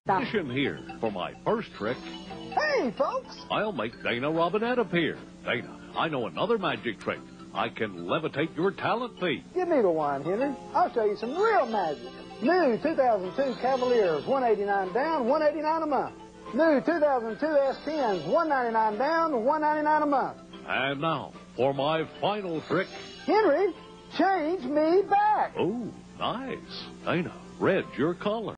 Mission here for my first trick. Hey, folks! I'll make Dana Robinette appear. Dana, I know another magic trick. I can levitate your talent fee. Give me the wine, Henry. I'll show you some real magic. New 2002 Cavaliers, $189 down, $189 a month. New 2002 S10s, $199 down, $199 a month. And now, for my final trick. Henry, change me back. Oh, nice. Dana, red's your color.